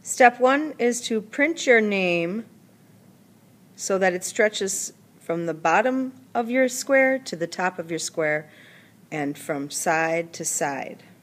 Step 1 is to print your name so that it stretches from the bottom of your square to the top of your square and from side to side.